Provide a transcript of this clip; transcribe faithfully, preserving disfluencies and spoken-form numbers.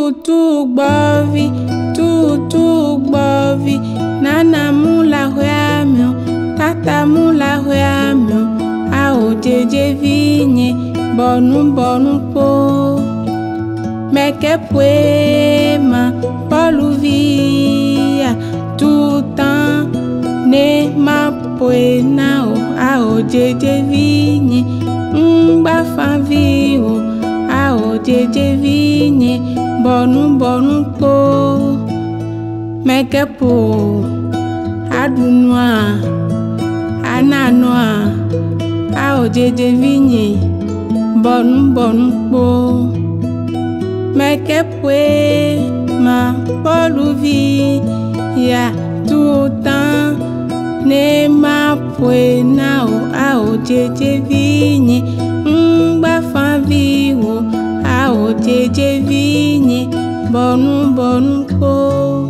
tutu gbovi, tutu gbovi, nana mula huamio, tata mula huamio, ao jeje vinye, bonu bonu po. Meke poema, poluvia, tutan, ne ma poena o, ao jeje vinye, mba fanvio, ao jeje vinye, bonu bonu po. Meke po, adunwa, ananwa, ao jeje vinye, bonu bonu po. Meke poe ma poluvi ya tutan ne ma poe na o a o jeje vinye mba fanvi o a o jeje vinye bonu bonu po.